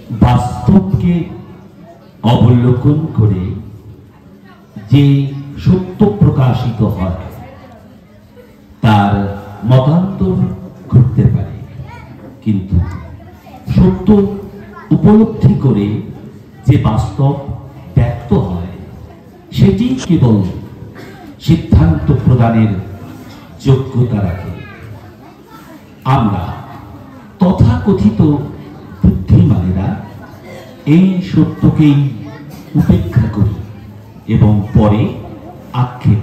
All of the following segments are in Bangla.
বাস্তবকে অবলোকন করে যে সত্য প্রকাশিত হয় তার মতান্তর ঘটতে পারে, কিন্তু সত্য উপলব্ধি করে যে বাস্তব ব্যক্ত হয় সেটি কেবল সিদ্ধান্ত প্রদানের যোগ্যতা রাখে। আমরা তথাকথিত বুদ্ধিমানেরা এই সত্যকেই উপেক্ষা করি এবং পরে আক্ষেপ।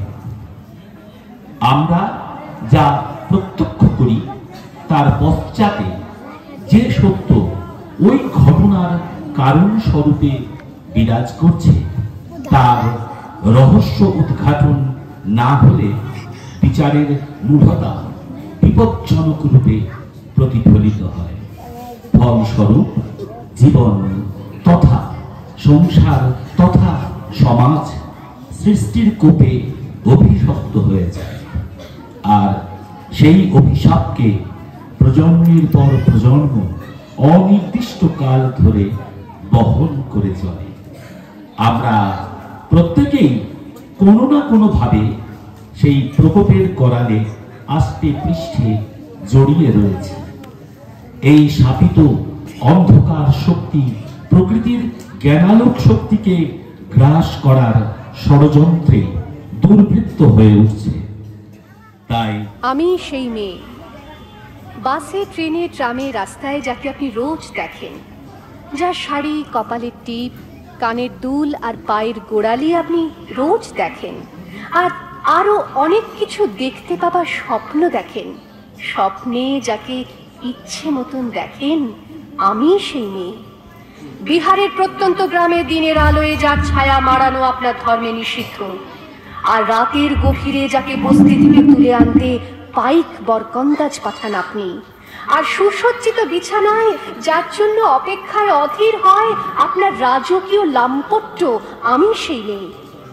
আমরা যা প্রত্যক্ষ করি তার পশ্চাতে যে সত্য ওই ঘটনার কারণ স্বরূপে বিরাজ করছে তার রহস্য উদ্ঘাটন না হলে বিচারের মূঢ়তা বিপজ্জনক রূপে প্রতিফলিত হয়। ফলস্বরূপ জীবন তথা সংসার তথা সমাজ সৃষ্টির কোপে অভিশপ্ত হয়ে যায়, আর সেই অভিশাপকে প্রজন্মের পর প্রজন্ম অনির্দিষ্ট কাল ধরে বহন করে চলে। আমরা প্রত্যেকেই কোনো না কোনো ভাবে সেই প্রকোপের করালে আস্তে পৃষ্ঠে জড়িয়ে রয়েছে। এই শাপিত অন্ধকার শক্তি প্রকৃতির জ্ঞানালোক শক্তিকে গ্রাস করার ষড়যন্ত্রে দুর্বৃত্ত হয়ে উঠছে। তাই আমি সেই মেয়ে, বাসে ট্রেনে ট্রামে রাস্তায় যাকে আপনি রোজ দেখেন, যার শাড়ি, কপালের টিপ, কানের দুল আর পায়ের গোড়ালি আপনি রোজ দেখেন, আর আরো অনেক কিছু দেখতে পাবার স্বপ্ন দেখেন। স্বপ্নে যাকে ইচ্ছে মতন দেখেন, আমি সেই মেয়ে। বিহারের প্রত্যন্ত গ্রামে দিনের আলোয় যার ছায়া মাড়ানো আপনার ধর্মে নিষিদ্ধ, আর রাতের গভীরে যাকে বস্তি থেকে তুলে আনতে পাইক বরকন্দাজ পাঠান আপনি, আর সুসজ্জিত বিছানায় যার জন্য অপেক্ষায় অধীর হয় আপনার রাজকীয় লাম্পট্য, আমি সেই মেয়ে।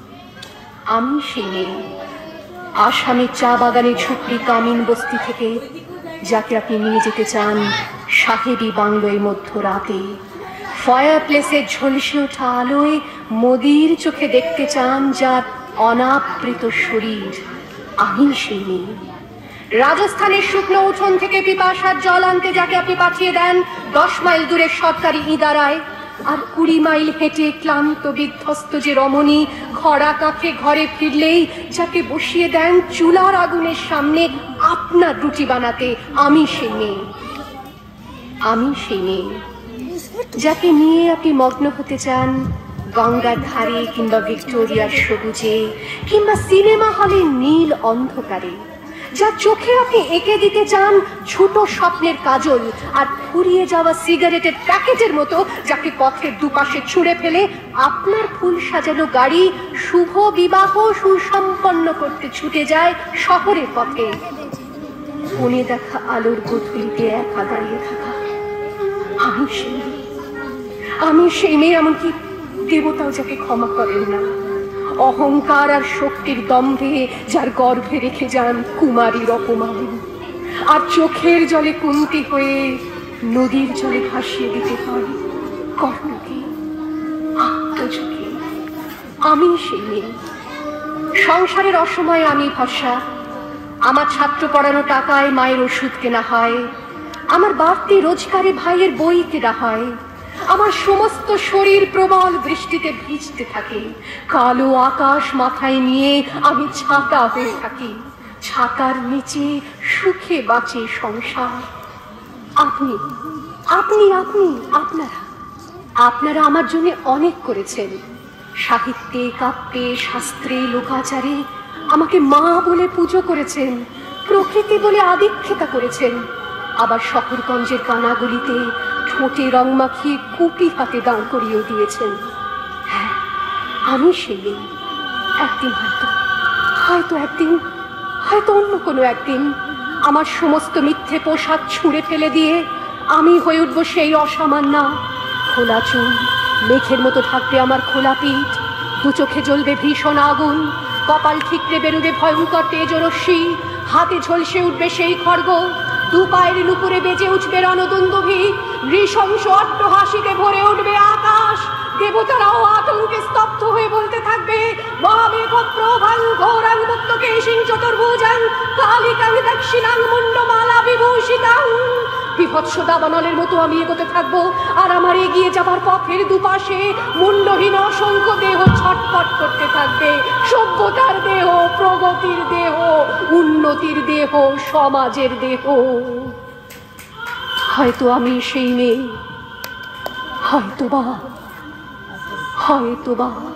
আমি সেই মেয়ে। আসামের চা বাগানে ঝুপড়ি কামিন বস্তি থেকে যাকে আপনি নিয়ে যেতে চান সাহেবি বাংলোয় মধ্যরাতে, ফায়ার প্লেসে ঝলসে ওঠা আলোয় মোদির চোখে দেখতে চান যার অনাবৃত শরীর, আমি সেই মেয়ে। রাজস্থানের শুকনো উঠোন থেকে পিপাসার জল আনতে যাকে আপনি পাঠিয়ে দেন 10 মাইল দূরের সরকারি ইদারায়, আর 20 মাইল হেঁটে ক্লান্ত বিধ্বস্ত যে রমণী খরা কাঁখে ঘরে ফিরলেই যাকে বসিয়ে দেন চুলার আগুনের সামনে আপনার রুটি বানাতে, আমি সেই মেয়ে। আমি সেই মেয়ে যাকে নিয়ে আপনি মগ্ন হতে চান গঙ্গার ধারে কিংবা ভিক্টোরিয়ার সবুজে কিংবা সিনেমা হলের নীল অন্ধকারে, যার চোখে আপনি এঁকে দিতে চান ছোট স্বপ্নের কাজল, আর ফুরিয়ে যাওয়া সিগারেটের প্যাকেটের মতো যাকে পথের দুপাশে ছুঁড়ে ফেলে আপনার ফুল সাজানো গাড়ি শুভ বিবাহ সুসম্পন্ন করতে ছুটে যায় শহরের পথে। কোণে দেখা আলোর গোধূলিতে একা দাঁড়িয়ে থাকা, আমি সেই মেয়ে। আমি সেই মেয়ে, এমনকি দেবতাও যাকে ক্ষমা করেন না। অহংকার আর শক্তির দম্ভে যার গর্ভে রেখে যান কুমারীর অপমান, আর চোখের জলে কুন্তি হয়ে নদীর জলে ভাসিয়ে দিতে হয় কর্ণকে, আত্মযোগে। আমি সেই মেয়ে। সংসারের অসময়ে আমি ভরসা। আমার ছাত্র পড়ানো টাকায় মায়ের ওষুধ কেনা হয়, আমার বাড়তি রোজগারে ভাইয়ের বই কেনা হয়, আমার সমস্ত শরীর প্রবল বৃষ্টিতে ভিজতে থাকে, কালো আকাশ মাথায় নিয়ে আমি ছাতা হয়ে থাকি, ছাতার নিচে সুখে বাঁচে সংসার। আপনি আপনি আপনি আপনারা আপনারা আমার জন্য অনেক করেছেন। সাহিত্যে, কাব্যে, শাস্ত্রে, লোকাচারে আমাকে মা বলে পুজো করেছেন, প্রকৃতি বলে আদিক্ষেতা করেছেন, আবার শহরগঞ্জের কানাগুলিতে ঠোঁটে রং মাখিয়ে কুপি হাতে দাঁড় করিয়ে দিয়েছেন। হ্যাঁ, আমি সেই মেয়ে। একদিন হয়তো অন্য কোনো একদিন আমার সমস্ত মিথ্যে পোশাক ছুঁড়ে ফেলে দিয়ে আমি হয়ে উঠব সেই অসামান্যা। খোলা চুল, মেঘের মতো থাকবে আমার খোলা পিঠ, দু চোখে জ্বলবে ভীষণ আগুন, কপাল ঠিকরে বেরোবে ভয়ঙ্কর তেজরশ্মি, হাতে ঝলসে উঠবে সেই খড়গ, দু পায়ের নুপুরে বেজে উঠবে রণদুন্দুভি, নৃশংস অট্টহাসিতে ভরে দেবতারাও আতঙ্কে স্তব্ধ হয়ে বলতে থাকবে, মহামেঘ প্রভাং ঘোরাং মুক্তকেশিং চতুর্ভুজাং কালিকাং দক্ষিণাং মুন্ডমালা বিভূষিতাং। বিভৎস দাবানলের মতো আমি এগোতে থাকবো, আর আমার এগিয়ে যাবার পথের দুপাশে মুন্ডহীন অসংখ্য দেহ ছটফট করতে থাকবে। সভ্যতার দেহ, প্রগতির দেহ, উন্নতির দেহ, সমাজের দেহ। হয়তো আমি সেই মেয়ে, হয়তোবা।